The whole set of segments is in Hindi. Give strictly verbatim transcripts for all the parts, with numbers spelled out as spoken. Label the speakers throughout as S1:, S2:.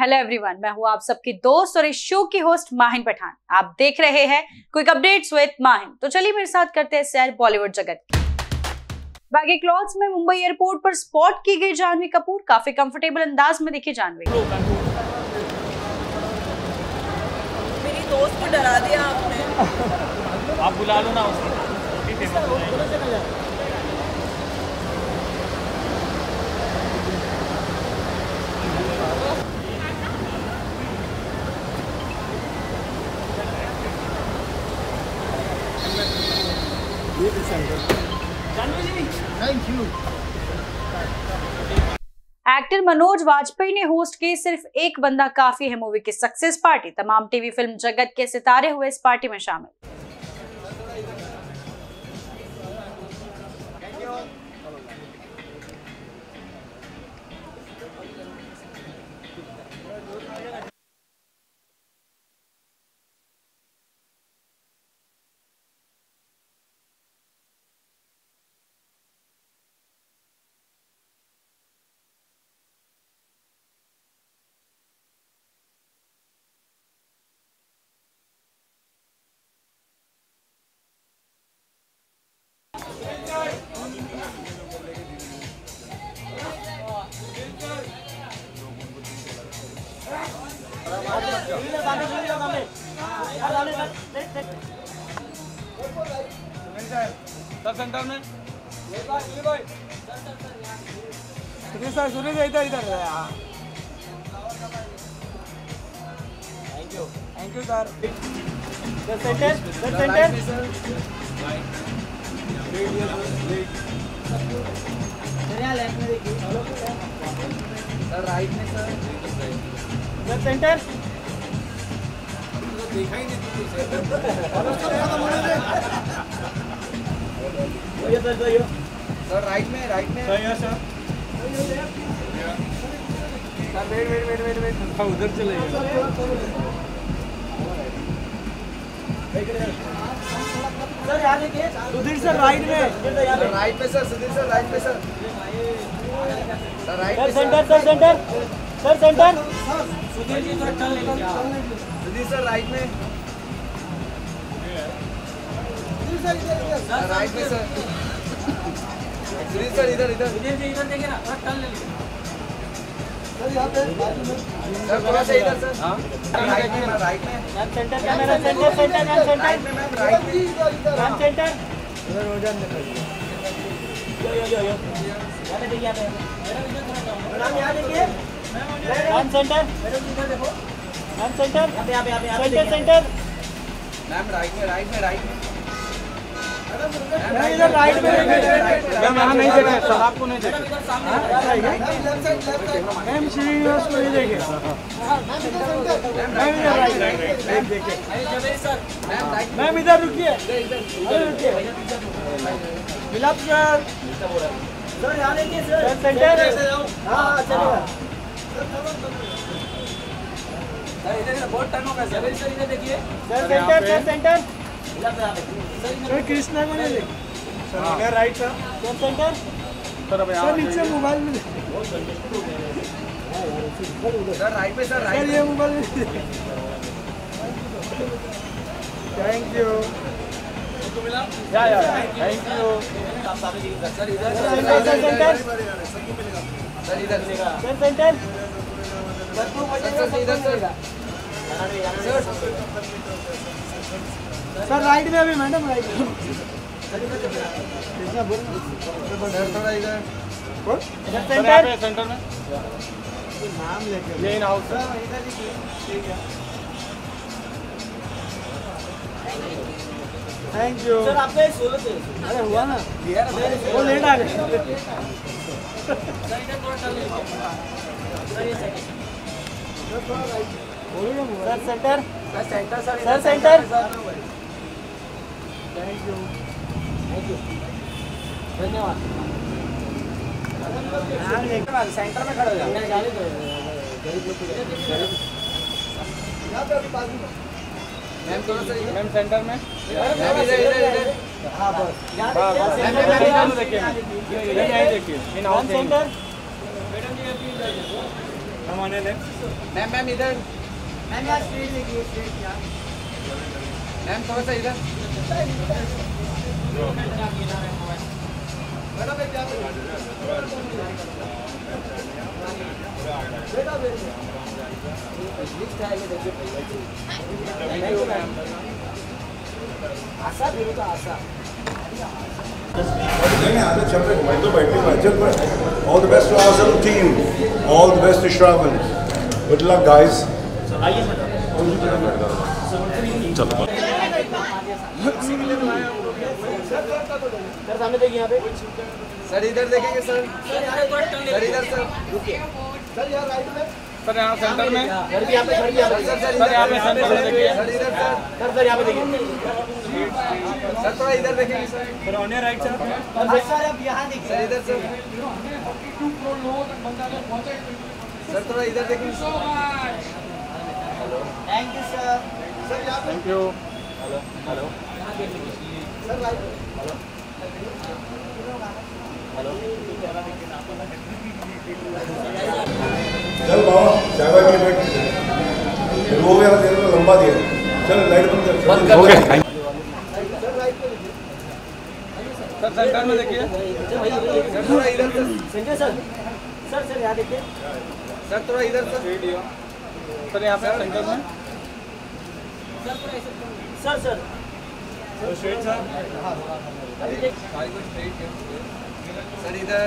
S1: हेलो एवरीवन, मैं हूँ आप सबकी दोस्त और इस शो की होस्ट माहिन पठान। आप देख रहे हैं क्विक अपडेट्स विद माहिन। तो चलिए मेरे साथ करते हैं सैर बॉलीवुड जगत की। बैगी क्लॉथ्स में मुंबई एयरपोर्ट पर स्पॉट की गई जानवी कपूर। काफी कंफर्टेबल अंदाज में दिखी जानवी।
S2: मेरी दोस्त को डरा दिया आपने।
S3: आप बुला लो ना उसको।
S4: Thank you.
S1: Actor Manoj Vajpayee ने होस्ट की सिर्फ एक बंदा काफी है मूवी की सक्सेस पार्टी। तमाम टीवी फिल्म जगत के सितारे हुए इस पार्टी में शामिल।
S3: सब सेंटर में
S4: सुनील सर, सुनील इधर इधर। Thank you thank you sir. Centre centre sir, right में सर। सर सेंटर देखा ही नहीं सर। सर राइट में राइट में sir. Sir wait wait wait wait wait उधर चले सर। यहाँ देखिए सुधीर सर राइट में। राइट में सर। सुधीर सर राइट में सर। सर राइट में centre. Sir centre sir centre. Sudhir ji थोड़ा टर्न लेंगे। सुधीर सर राइट में। सर राइट में सर। सुधीर सर इधर इधर। सुधीर जी इधर देखिए ना, थोड़ा टर्न ले लीजिए सर। यहाँ पे सर थोड़ा सा इधर सर। हाँ राइट में राइट में ma'am. Centre camera centre centre ma'am. Centre में मैम राइट में मैम। सेंटर इधर हो जाने दीजिए। यो यो यो यो यहाँ पे देखिए। यहाँ पे मैम यहाँ देखिए मैम। सेंटर मैडम इधर देखो मैम। सेंटर यहाँ पे यहाँ पे यहाँ पे सेंटर सेंटर मैम। राइट में राइट में राइट में मैम। इधर राइट में मैम। यहाँ नहीं देखे सर, आपको नहीं देखे मैम। श्रीनिवास को नहीं देखे मैम। इधर राइट देखिए मैम। इधर रुकिए इधर रुकिए। मिलाप सर। सर यहाँ देखिए सर। सेंटर हाँ चलिए सर। इधर बहुत टर्न होगा सर। सर इधर देखिए sir. Centre sir centre sir. Krishna को नहीं देखिए sir. Right sir. Sir centre sir. नीचे मोबाइल में सर। राइट पे सर। राइट ये मोबाइल में। थैंक यू मिला या या थैंक यू सर। इधर सेंटर सर। इधर सर सेंटर सर। राइट में अभी मैडम राइट में सर। थोड़ा इधर सेंटर सेंटर में नाम लेके ये इन हाउस सर। इधर ठीक है थैंक यू सर। आपका सोलो से अरे हुआ ना वो लेट आ गए sir. Centre sir. Centre sir. Centre thank you thank you धन्यवाद। सेंटर में खड़े हो जाओ। मैम थोड़ा सा मैम। सेंटर में मैम। इधर इधर इधर हाँ बस मैम। देखिए यहीं देखिए in house centre madam ji. Ma'am ma'am इधर मैम यार स्ट्रेट देखिए स्ट्रेट यार मैम थोड़ा सा इधर मैडम एक क्या बेटा बेटा लिस्ट है ये देखिए आशा देखो तो Asha
S5: All the best to our little team. All the best to Shravan. Good luck, guys.
S4: Sir सामने देखिए यहाँ पे सर इधर देखेंगे सर सर इधर सर रुकिए सर यहाँ राइट में
S3: सर यहाँ सेंटर में
S4: सर भी यहाँ पे सर
S3: सर यहाँ पे सेंटर में देखिए
S4: सर इधर सर सर सर यहाँ पे देखिए सर थोड़ा इधर देखेंगे sir
S3: sir on right sir
S4: sir आप यहाँ देखिए सर इधर सर सर थोड़ा इधर देखेंगे थैंक यू सर सर यहाँ पे
S3: thank you
S4: hello hello sir right hello
S5: चल बाबा चाय के बैठ हो गया तेरे को लंबा दिया चल लाइट बंद कर बंद कर हो गया
S3: सर सेंटर में देखिए
S4: सर थोड़ा इधर sir centre sir sir sir यहाँ देखिए सर थोड़ा इधर सर
S3: सर यहाँ पे सेंटर में
S4: sir sir
S3: straight sir
S4: sir इधर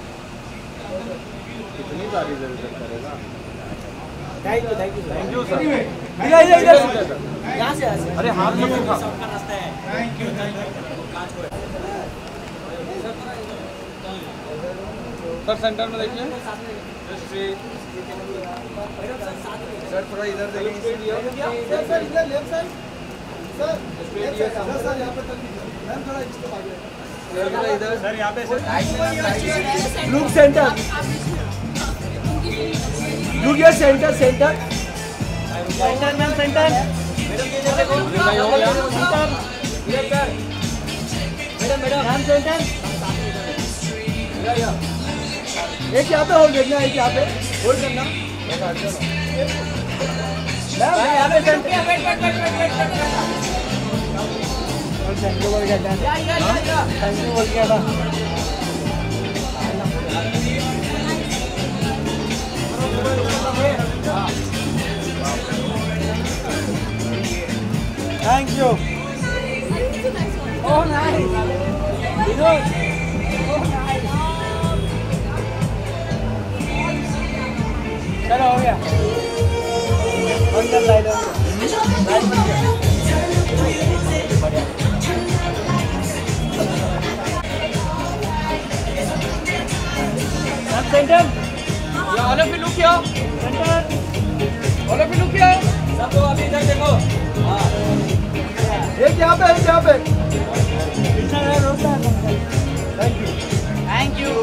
S3: कितनी सारी इधर इधर करेगा
S4: thank you thank you
S3: thank you sir
S4: इधर इधर इधर यहाँ से
S3: अरे हाथ मत उठा
S4: थैंक यू
S3: सर सेंटर में देखिए
S4: सर थोड़ा इधर देखिए सर सर इधर left side sir sir sir यहाँ पे मैम थोड़ा इसको आगे सर थोड़ा इधर
S3: सर यहाँ पे sir
S4: look centre look your centre centre centre ma'am centre madam madam ma'am centre एक यहाँ पे होल्ड देखना एक यहाँ पे होल्ड करना मैम यहाँ पे सेंटर थैंक यू बोल गया थैंक यू बोल गया था थैंक यू ओह नाइस चलो हो गया अंदर लाइट लाइट बंद कर सेंटर
S3: या all of you look here
S4: centre
S3: all of you look here
S4: सब लोग अभी इधर देखो हां एक यहाँ पे एक यहाँ पे थैंक यू
S1: थैंक यू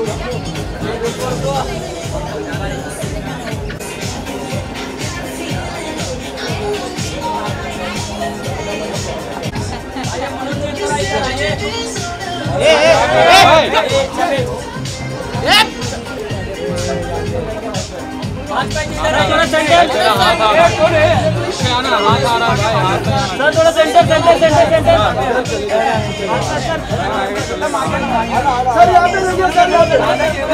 S4: थोड़ा सेंटर
S3: हाथ आ रहा है भाई हाथ
S4: सर थोड़ा centre centre centre centre sir यहाँ पे देखिए सर यहाँ पे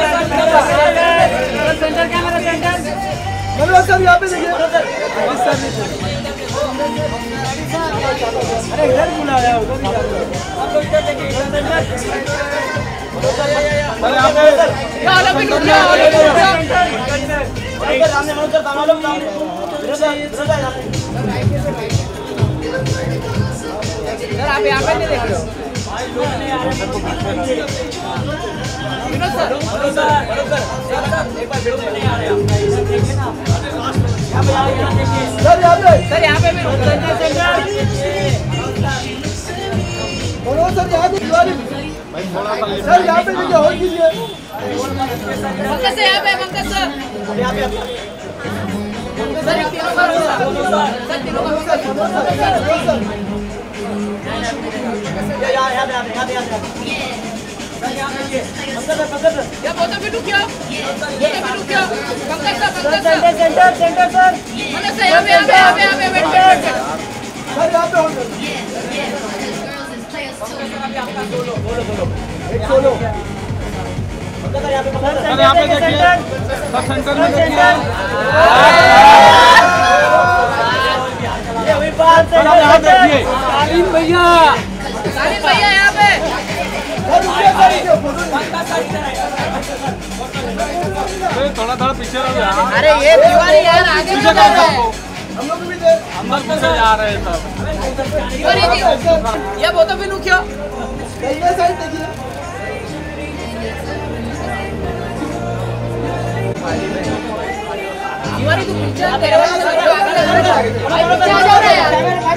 S4: centre camera centre camera sir यहाँ पे देखिए अरे इधर बुला रहा है उधर आप लोग इधर देखिए
S3: सर यहाँ पे
S4: all of you look all of you सामने मनोज सर लोग सामने सर आप यहाँ पे नहीं देख रहे हो Vinod sir Manoj sir Manoj sir एक बार वीडियो नहीं आ रहे आप देखिए ना यहाँ पे यहाँ देखिए सर यहाँ पे सर यहाँ पे भी सेंटर सेंटर मनोज सर यहाँ पे दिवाली सर यहाँ पे देखिए और कीजिए
S2: पंकज सर यहाँ पे पंकज सर
S4: यहाँ पे
S2: सर यहाँ पे सर तीनों का
S4: यहाँ यहाँ यहाँ यहाँ यहाँ
S2: या बोतल भी रुकियो बोतल भी रुकियो Pankaj sir Pankaj sir
S4: centre centre centre sir
S2: Manoj sir यहाँ पे यहाँ पे यहाँ पे यहाँ पे वेट वेट वेट
S4: सर यहाँ पे हो एक सोलो सर यहाँ पे
S3: सर यहाँ पे देखिए सर सेंटर में देखिए सर आप यहाँ देखिए
S4: तालीम भैया
S2: सालिम भैया यहाँ पे
S3: थोड़ा थोड़ा पीछे रहो यार
S2: अरे ये तिवारी यार आगे
S3: पीछे
S2: बढ़ रहा है
S4: हम लोग भी दे
S3: अंदर पीछे जा रहे हैं सब
S2: तिवारी जी ये बोतल भी रुकियो
S4: ये साइड देखिए
S2: तिवारी तू पीछे तेरे वाले भाई पीछे आ जा रहा है यार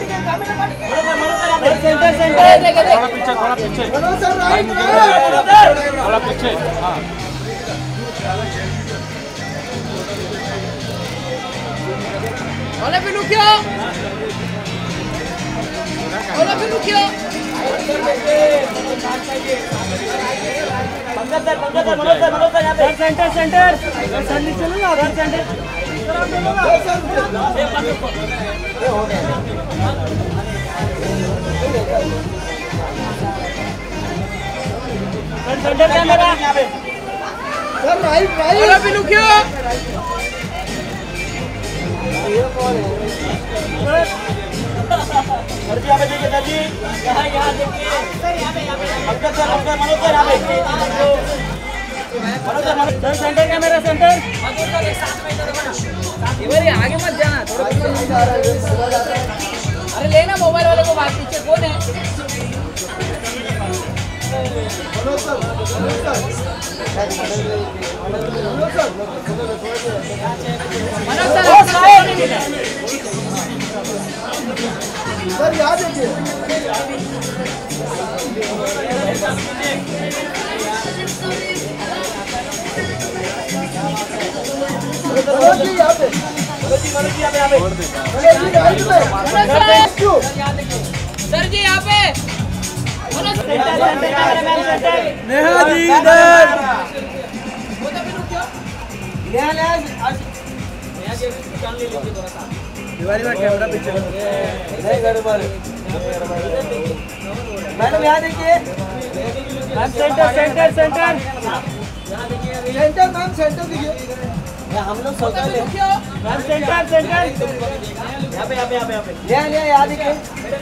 S4: सेंटर सेंटर
S2: देख देख
S3: थोड़ा पीछे थोड़ा पीछे
S4: मनोज सर
S3: भाई
S4: राइट
S3: मुझे थोड़ा पीछे हाँ
S2: बोले भी रुकियो बोले भी रुकियो
S4: Pankaj sir Pankaj sir Manoj sir Manoj sir यहाँ पे सेंटर सेंटर सर नीचे चलो ना सर सेंटर सेंटर कैमरा यहाँ पे सर राइट राइट
S2: बोले भी रुकियो
S4: सर जी यहाँ पे देखिए सर जी यहाँ यहाँ देखिए सर यहाँ पे यहाँ पे पंकज सर पंकज मनोज सर यहाँ पे Manoj sir Manoj sir centre camera centre
S2: Tiwari आगे मत जाना थोड़ा अरे लेना मोबाइल वाले को बात पीछे कौन है
S4: Manoj sir Manoj sir
S2: Manoj sir
S4: sir यहाँ देखिए मनोज जी यहाँ पे मनोज जी मनोज जी यहाँ पे यहाँ पे मनोज जी राइट पे
S2: सर जी यहाँ पे मनोज
S4: नेहा जी इधर नेहा नेहा दिवाली में कैमरा पीछे नहीं गड़बड़ मैडम यहाँ देखिए ma'am centre centre centre centre ma'am centre देखिए हम लोग सोचा ले मैम सेंटर सेंटर यहाँ पे यहाँ पे यहाँ पे यहाँ पे यहाँ यहाँ यहाँ देखिए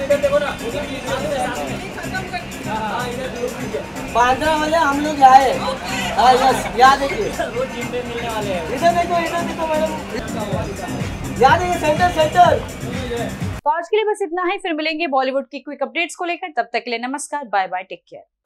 S4: बांद्रा वाले हम लोग यहाँ है हाँ यस यहाँ देखिए इधर देखो इधर देखो मैडम यहाँ देखिए सेंटर सेंटर
S1: तो आज के लिए बस इतना ही, फिर मिलेंगे बॉलीवुड की क्विक अपडेट्स को लेकर। तब तक के लिए नमस्कार, बाय बाय, टेक केयर।